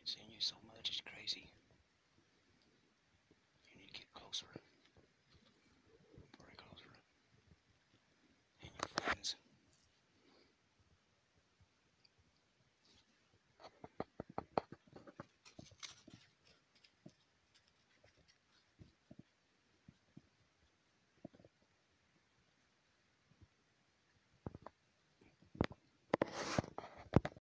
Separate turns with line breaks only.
Seeing you so much is crazy. You need to get closer.